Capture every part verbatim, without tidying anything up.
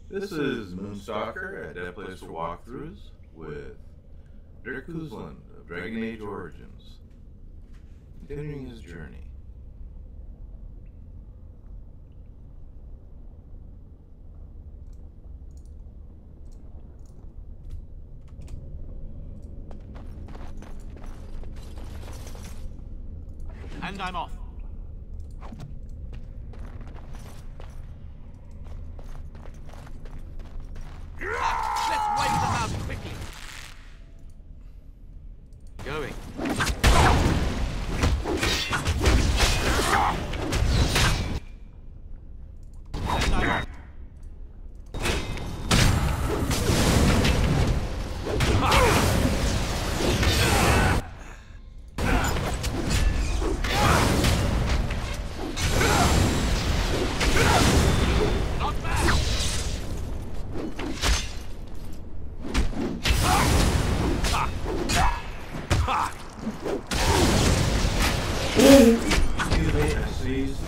This is Moonstalker at Dead Place for Walkthroughs with Dirk Cousland of Dragon Age Origins, continuing his journey. And I'm off. Let's wipe them out quickly. Going. And I'm off. Not bad. Excuse me, I sneezed.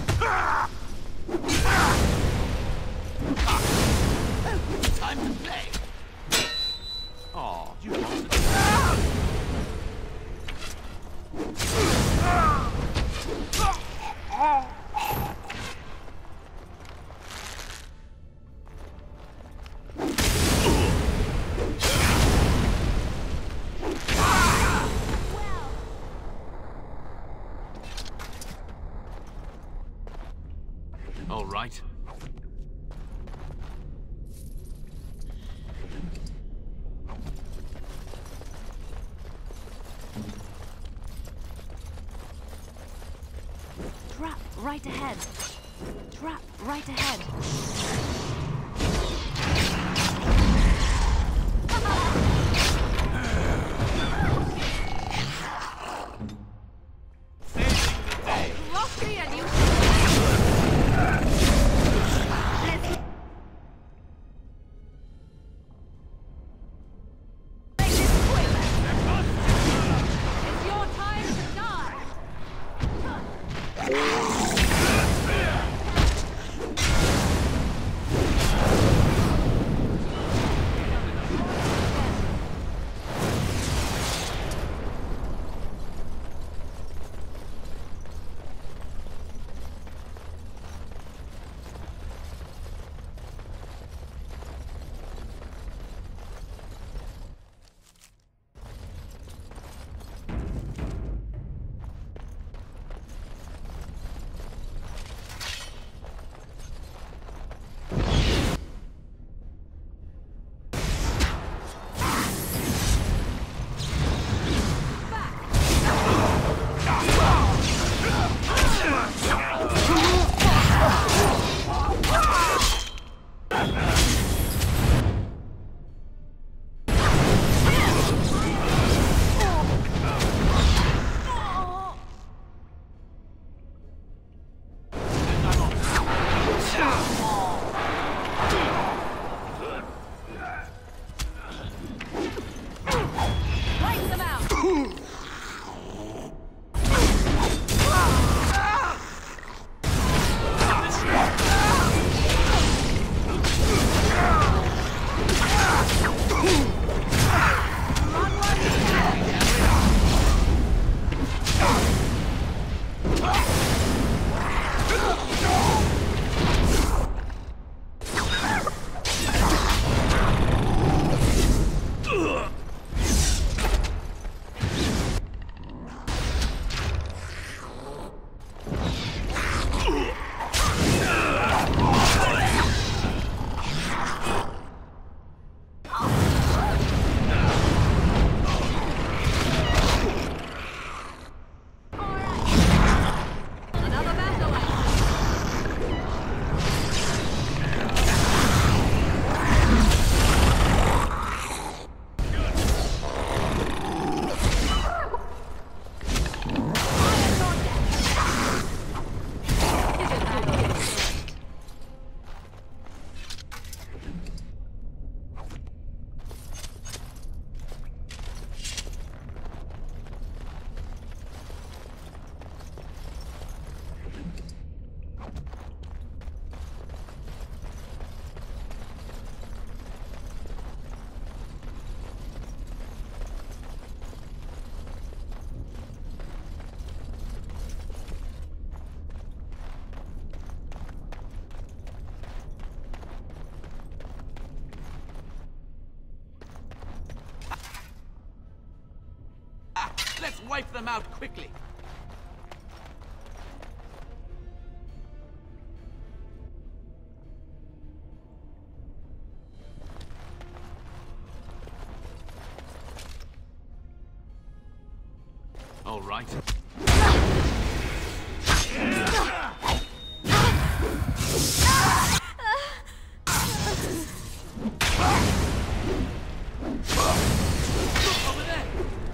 Time to play. Oh, you want to... All right. Trap right ahead. Trap right ahead. Lofty and you. Let's wipe them out quickly. All right. Over there.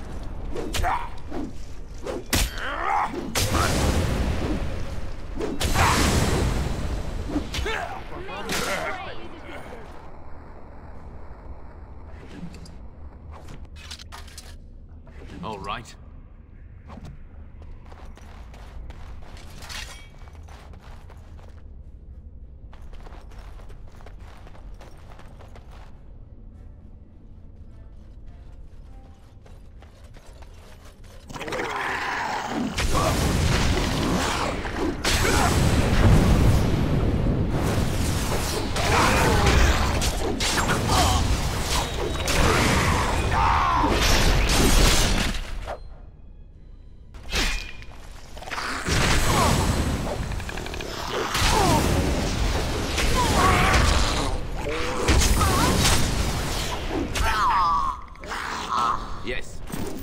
All right. Yes.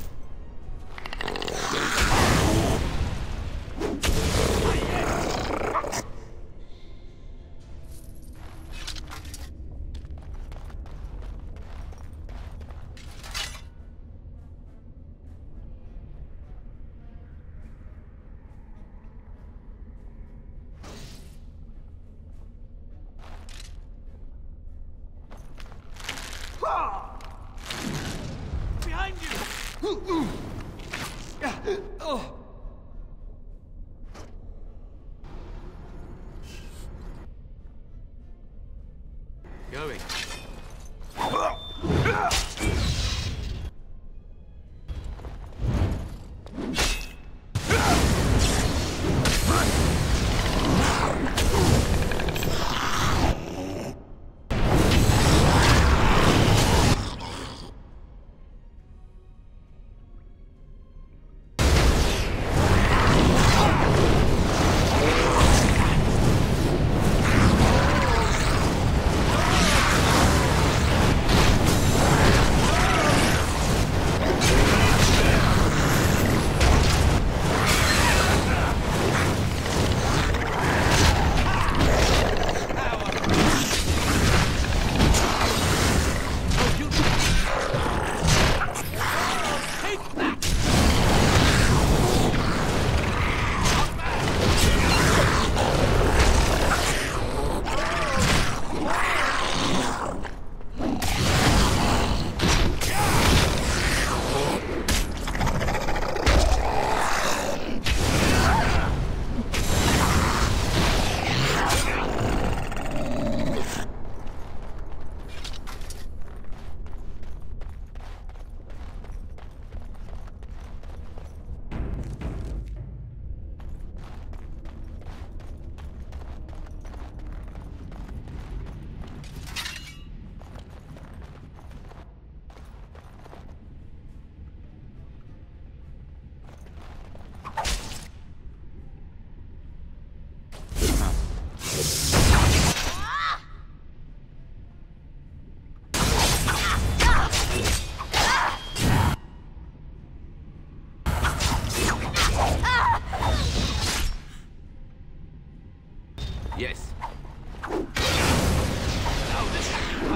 Behind you! Oh. Going. Yes. Now this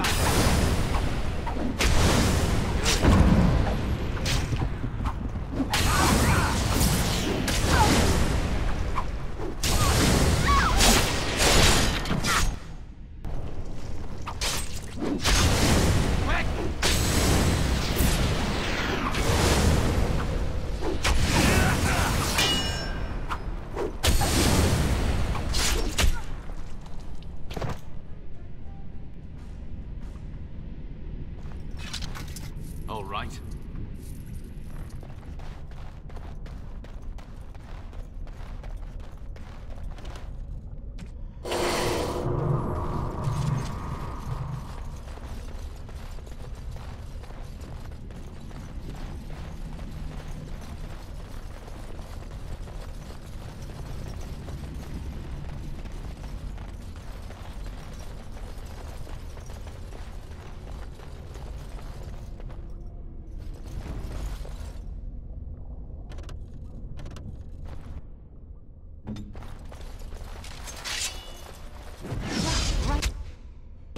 all right.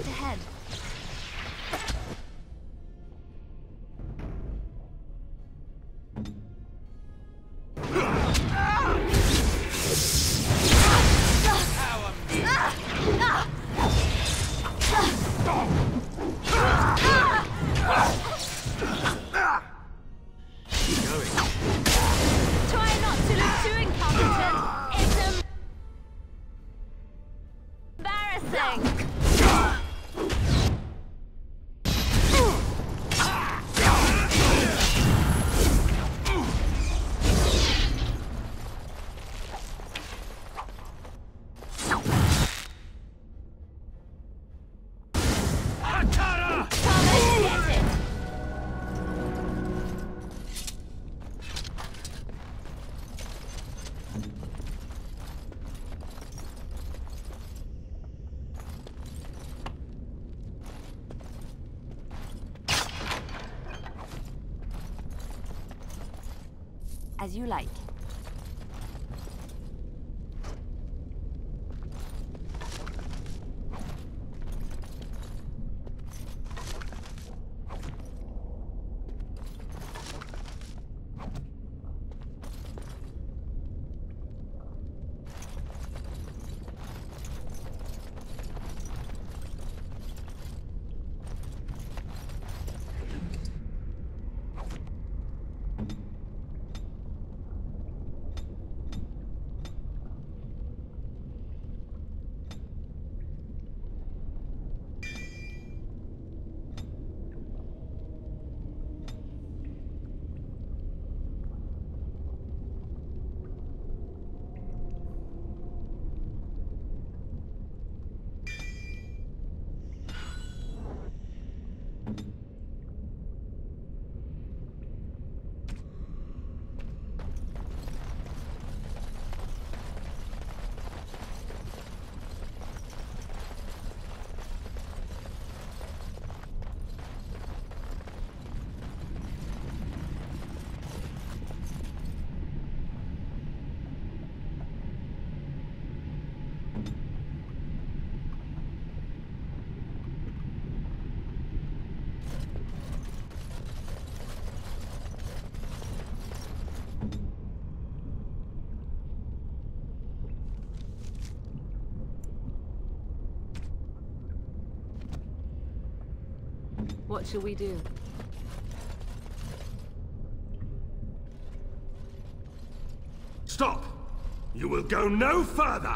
Ahead. Try not to look too incompetent. It's embarrassing. As you like. What shall we do? Stop! You will go no further!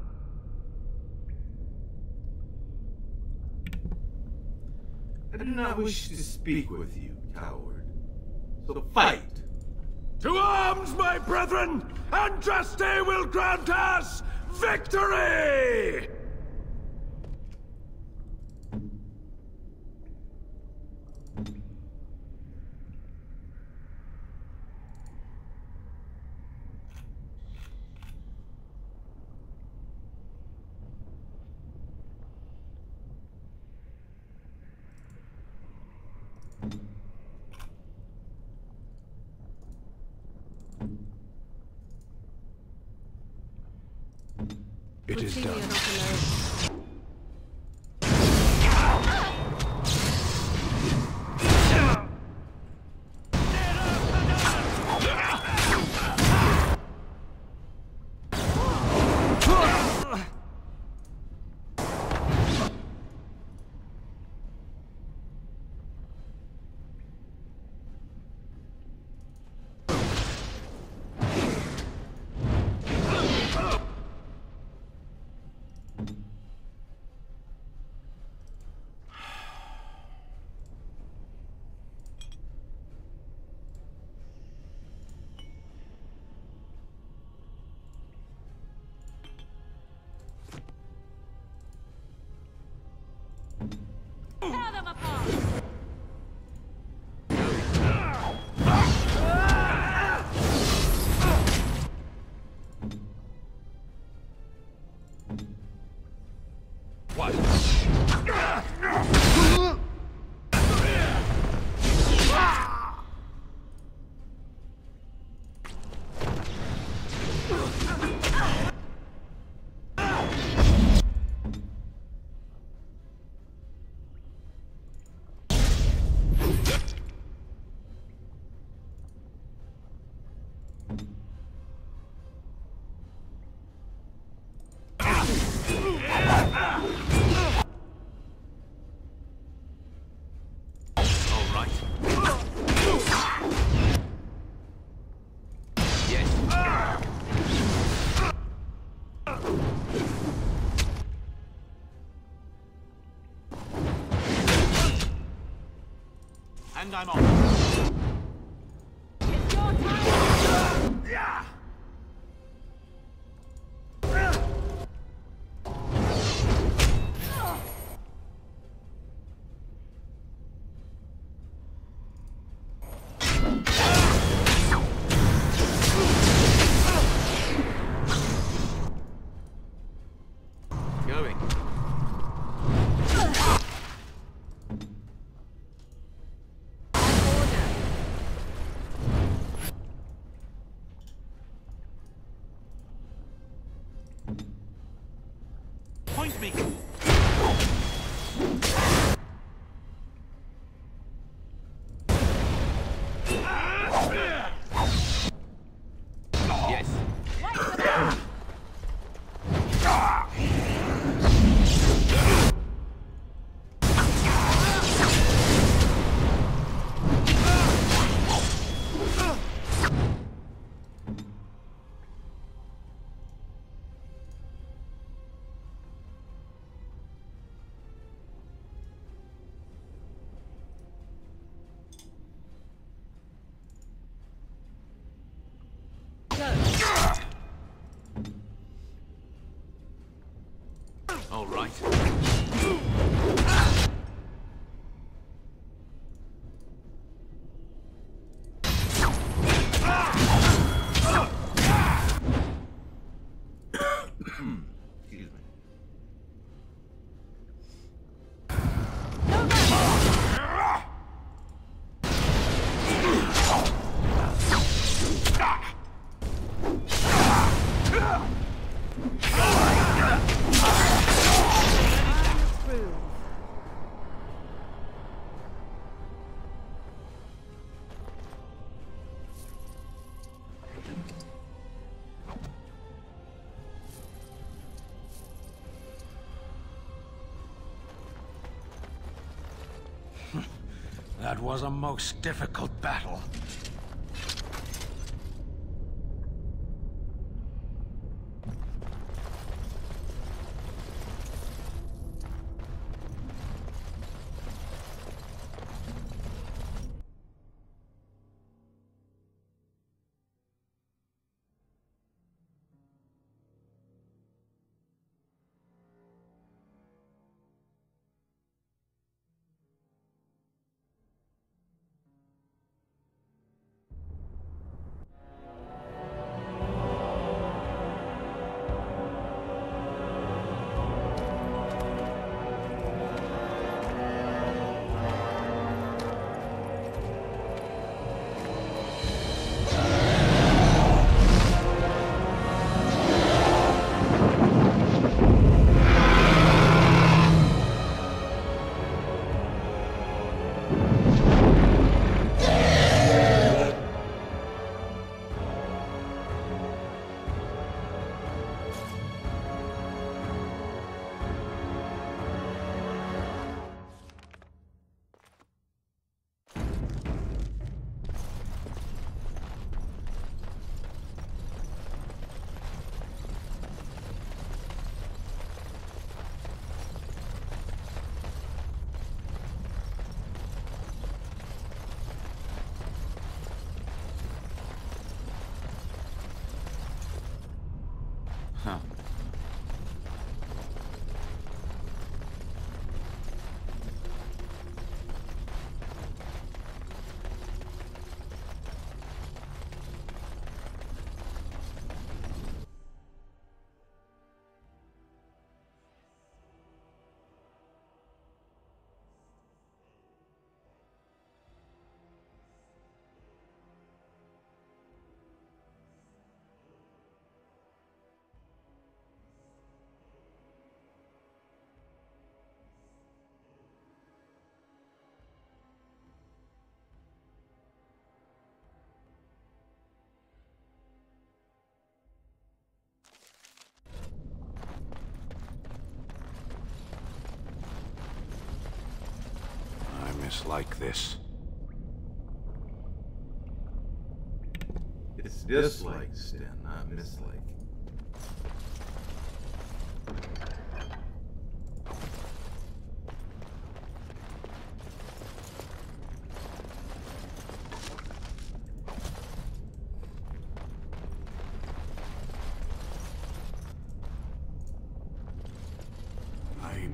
I do not wish to speak with you, coward. So fight! To arms, my brethren! And Andraste will grant us victory! It is done. And I'm off. It's your time! Yeah! Going. Point me. Yes. All right. Excuse me. Through. That was a most difficult battle. Huh. Like this. It's dislike, Sten, not mislike.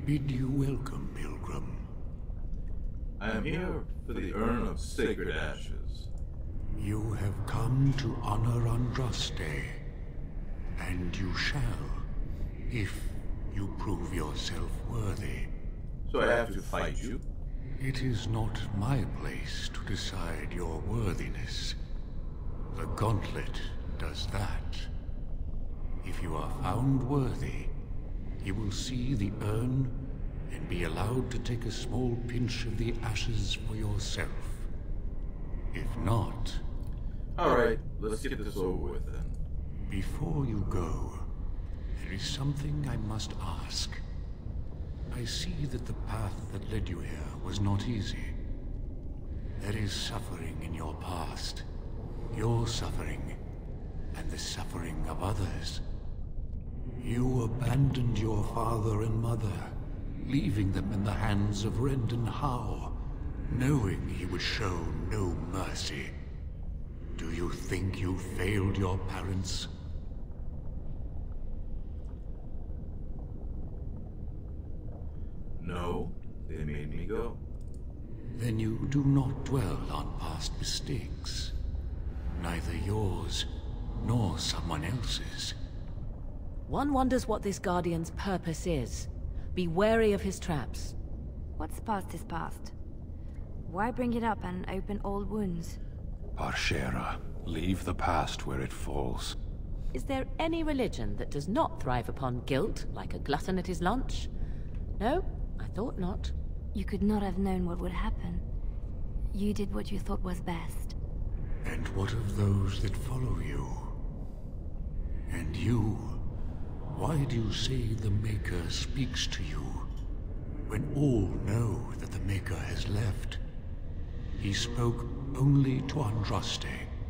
bid you welcome, pilgrim. I am here for the urn of sacred ashes. You have come to honor Andraste, and you shall, if you prove yourself worthy. So I have to fight you? It is not my place to decide your worthiness. The gauntlet does that. If you are found worthy, you will see the urn and be allowed to take a small pinch of the ashes for yourself. If not... Alright, let's get this over with then. Before you go, there is something I must ask. I see that the path that led you here was not easy. There is suffering in your past. Your suffering, and the suffering of others. You abandoned your father and mother, leaving them in the hands of Rendon Howe, knowing he would show no mercy. Do you think you failed your parents? No, they made me go. Then you do not dwell on past mistakes. Neither yours, nor someone else's. One wonders what this Guardian's purpose is. Be wary of his traps. What's past is past. Why bring it up and open old wounds? Parshera, leave the past where it falls. Is there any religion that does not thrive upon guilt, like a glutton at his lunch? No, I thought not. You could not have known what would happen. You did what you thought was best. And what of those that follow you? And you? Why do you say the Maker speaks to you, when all know that the Maker has left? He spoke only to Andraste.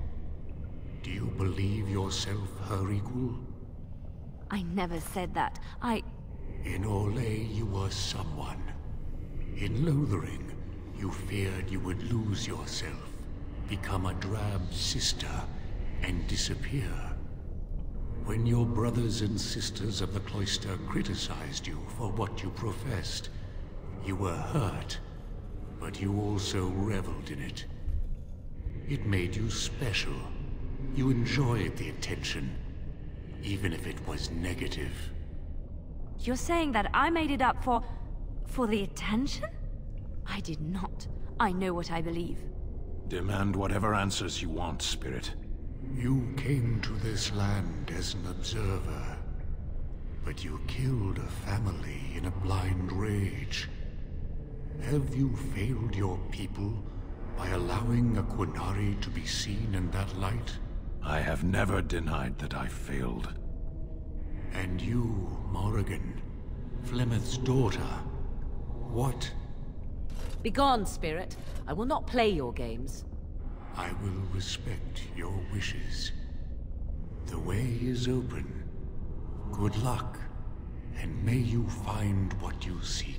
Do you believe yourself her equal? I never said that. I... In Orlais, you were someone. In Lothering, you feared you would lose yourself, become a drab sister, and disappear. When your brothers and sisters of the cloister criticized you for what you professed, you were hurt, but you also reveled in it. It made you special. You enjoyed the attention, even if it was negative. You're saying that I made it up for... for the attention? I did not. I know what I believe. Demand whatever answers you want, Spirit. You came to this land as an observer, but you killed a family in a blind rage. Have you failed your people by allowing a Qunari to be seen in that light? I have never denied that I failed. And you, Morrigan, Flemeth's daughter, what? Begone, Spirit. I will not play your games. I will respect your wishes. The way is open. Good luck, and may you find what you seek.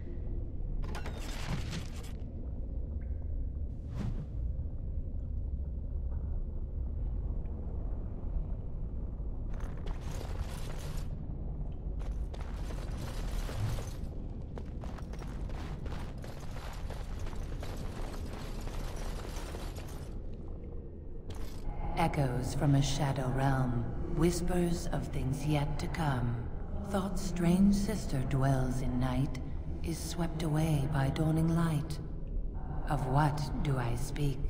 Echoes from a shadow realm, whispers of things yet to come. Thought's strange sister dwells in night, is swept away by dawning light. Of what do I speak?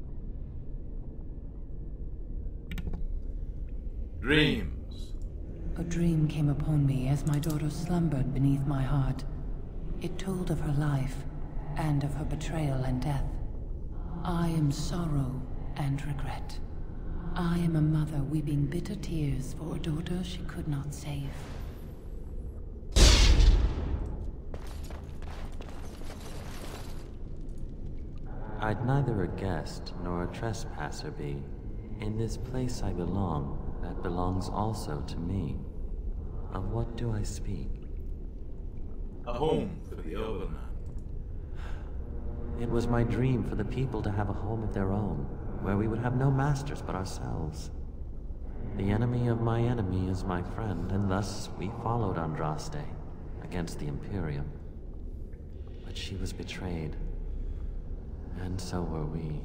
Dreams. A dream came upon me as my daughter slumbered beneath my heart. It told of her life, and of her betrayal and death. I am sorrow and regret. I am a mother weeping bitter tears for a daughter she could not save. I'd neither a guest nor a trespasser be. In this place I belong, that belongs also to me. Of what do I speak? A home for the Elvenon. It was my dream for the people to have a home of their own, where we would have no masters but ourselves. The enemy of my enemy is my friend, and thus we followed Andraste. against the Imperium. But she was betrayed. And so were we.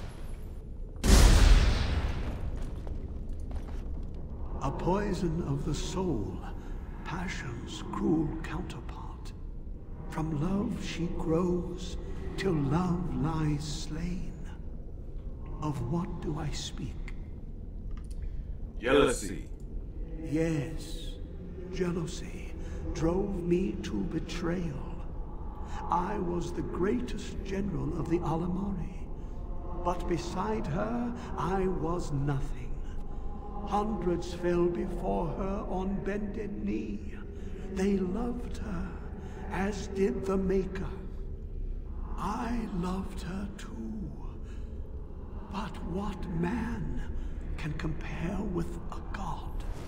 A poison of the soul, passion's cruel counterpart. From love she grows, till love lies slain. Of what do I speak? Jealousy. Yes, jealousy drove me to betrayal. I was the greatest general of the Alamari, but beside her I was nothing. Hundreds fell before her on bended knee. They loved her, as did the Maker. I loved her too. But what man can compare with a god?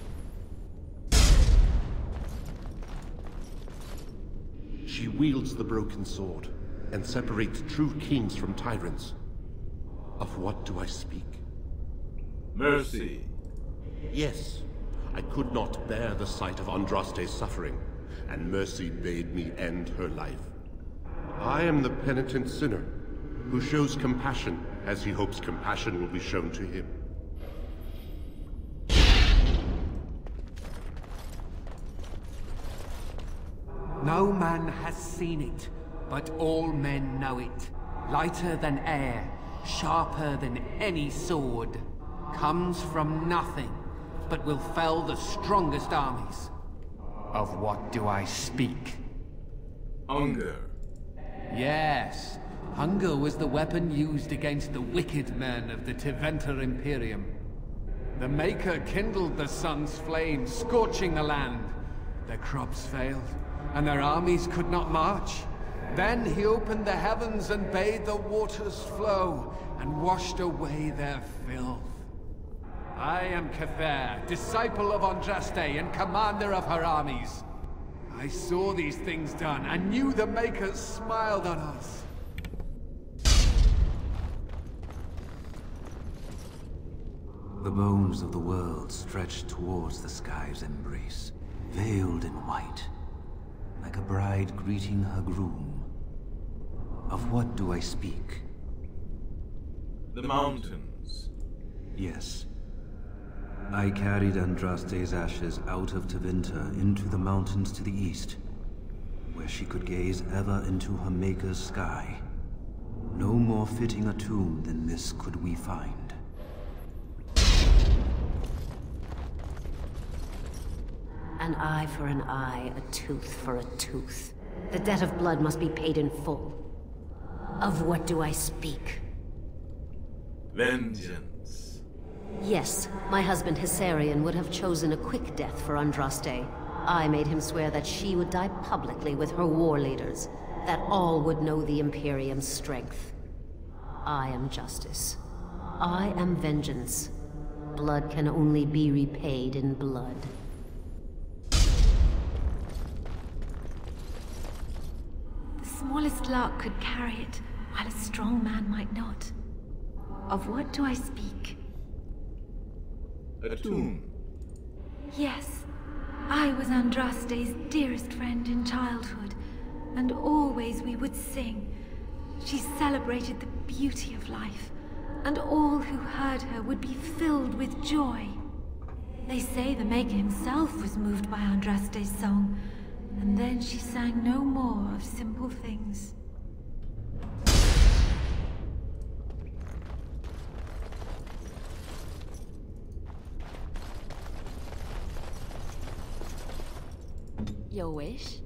She wields the broken sword, and separates true kings from tyrants. Of what do I speak? Mercy. Yes, I could not bear the sight of Andraste's suffering, and mercy bade me end her life. I am the penitent sinner, who shows compassion as he hopes compassion will be shown to him. No man has seen it, but all men know it. Lighter than air, sharper than any sword. Comes from nothing, but will fell the strongest armies. Of what do I speak? Hunger. Yes, hunger was the weapon used against the wicked men of the Teventer Imperium. The Maker kindled the sun's flame, scorching the land. Their crops failed, and their armies could not march. Then he opened the heavens and bade the waters flow, and washed away their filth. I am Cather, disciple of Andraste and commander of her armies. I saw these things done, and knew the Makers smiled on us. The bones of the world stretched towards the sky's embrace, veiled in white, like a bride greeting her groom. Of what do I speak? The mountains. Yes. I carried Andraste's ashes out of Tevinter into the mountains to the east, where she could gaze ever into her Maker's sky. No more fitting a tomb than this could we find. An eye for an eye, a tooth for a tooth. The debt of blood must be paid in full. Of what do I speak? Vengeance. Yes, my husband Hissarion would have chosen a quick death for Andraste. I made him swear that she would die publicly with her war leaders, that all would know the Imperium's strength. I am justice. I am vengeance. Blood can only be repaid in blood. The smallest lark could carry it, while a strong man might not. Of what do I speak? A tomb. Yes, I was Andraste's dearest friend in childhood, and always we would sing. She celebrated the beauty of life, and all who heard her would be filled with joy. They say the Maker himself was moved by Andraste's song, and then she sang no more of simple things. Your wish?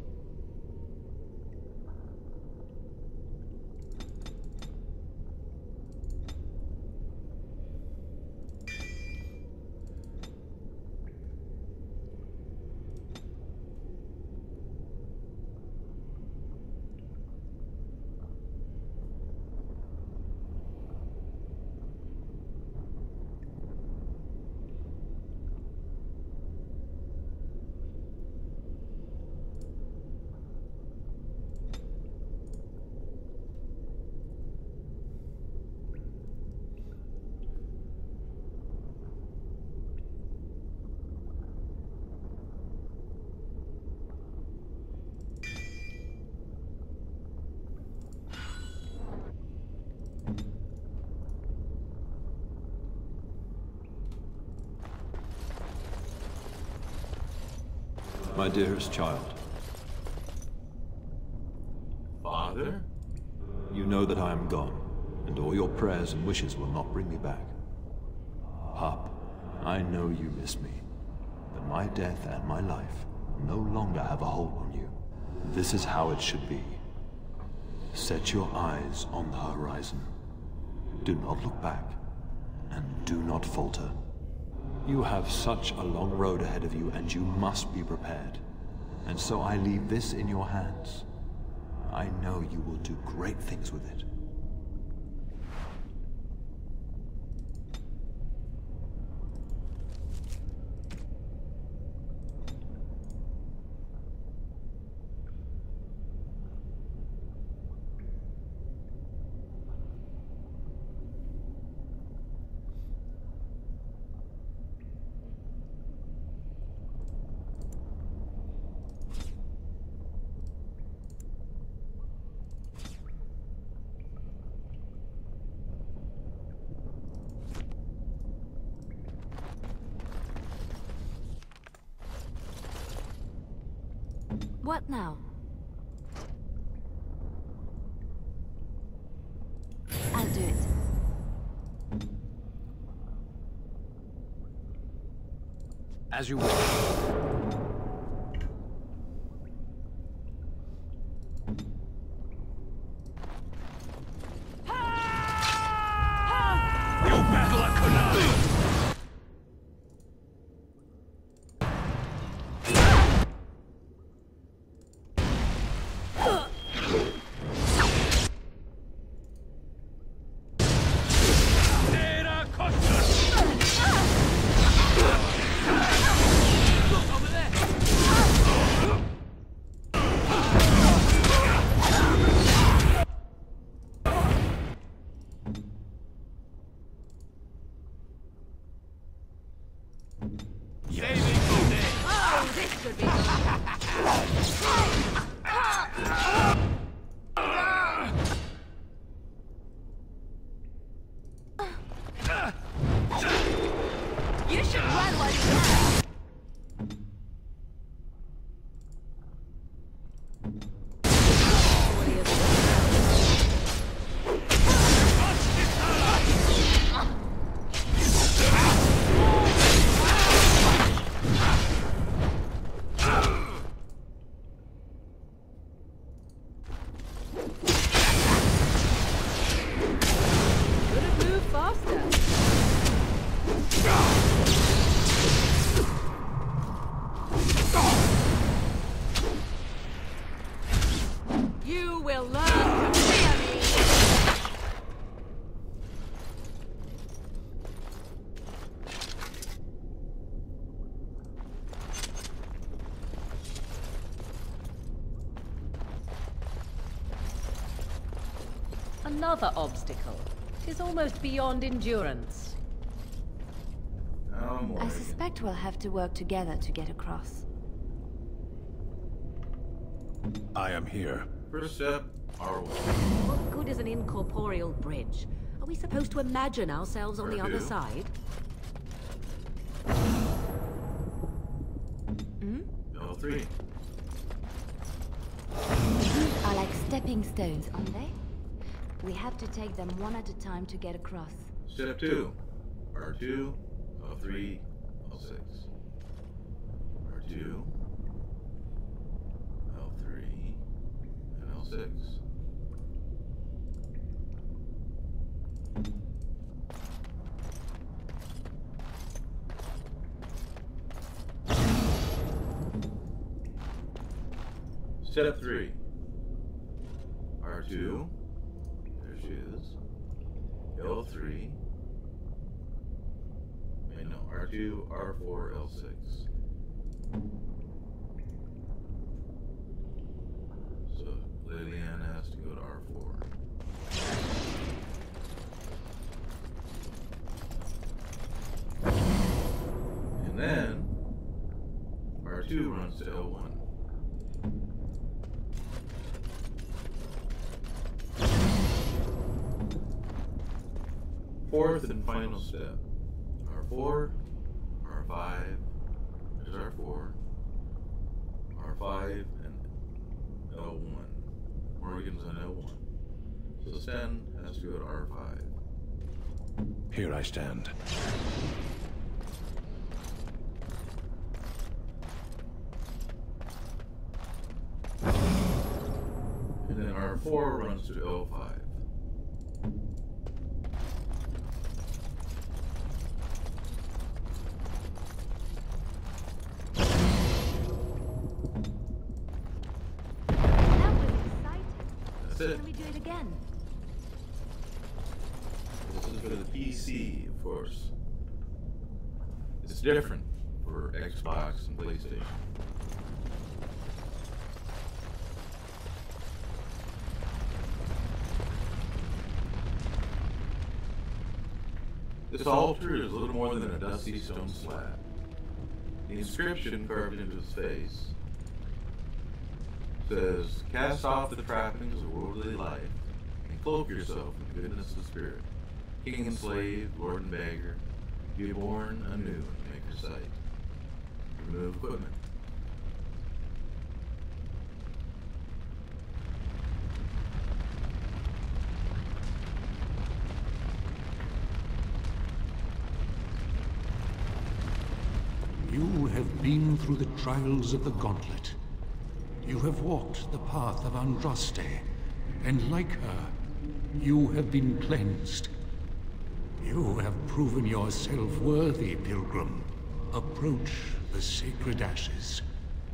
my dearest child. Father? You know that I am gone, and all your prayers and wishes will not bring me back. Pup, I know you miss me, but my death and my life no longer have a hold on you. This is how it should be. Set your eyes on the horizon. Do not look back, and do not falter. You have such a long road ahead of you, and you must be prepared. And so I leave this in your hands. I know you will do great things with it. What now? I'll do it. As you wish. Another obstacle. Tis almost beyond endurance. Oh, I suspect we'll have to work together to get across. I am here. First step, our way. What good is an incorporeal bridge? Are we supposed to imagine ourselves on the other side? Hmm? L three. These are like stepping stones, aren't they? We have to take them one at a time to get across. Step two. R two, L three, L six. R two, L three, and L six. Step three. R two. There she is. L three. Wait, no. R two, R four, L six. So Liliana has to go to R four. And then R two runs to L one. Fourth and final step. R four, R five, there's R four, five and L one. Morgan's on L one. So Sten has to go to R five. Here I stand. And then R four runs to L five. That's it. Can we do it again? This is for the P C, of course. It's different for Xbox and PlayStation. This altar is little more than a dusty stone slab. The inscription carved into his face says, "Cast off the trappings of worldly life and cloak yourself in the goodness of spirit. King and slave, lord and beggar, be born anew in Maker's sight. Remove equipment." You have been through the trials of the Gauntlet. You have walked the path of Andraste, and like her, you have been cleansed. You have proven yourself worthy, Pilgrim. Approach the sacred ashes.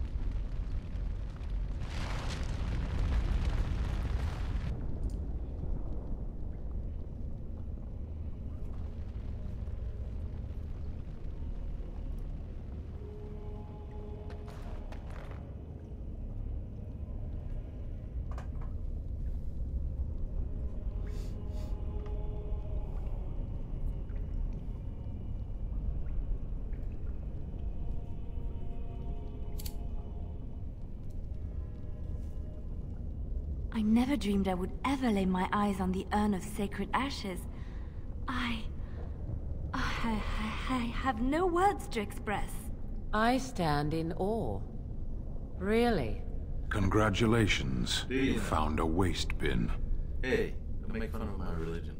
I never dreamed I would ever lay my eyes on the urn of sacred ashes. I... I, I, I have no words to express. I stand in awe. Really? Congratulations. Yeah. You found a waste bin. Hey, don't make fun of my religion.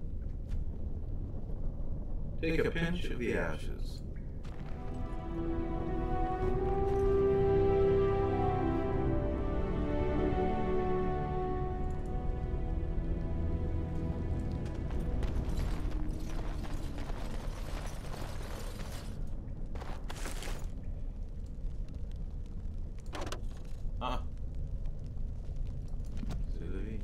Take a pinch of the ashes. Ah. C'est la vie.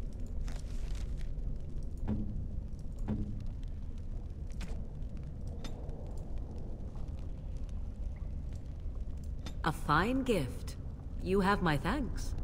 A fine gift. You have my thanks.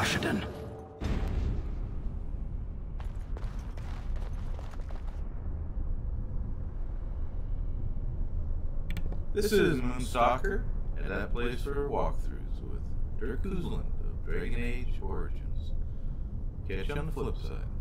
Rashidon. This is Moonstalker, and that place for walkthroughs with Dirk Cousland of Dragon Age Origins. Catch you on the flip side.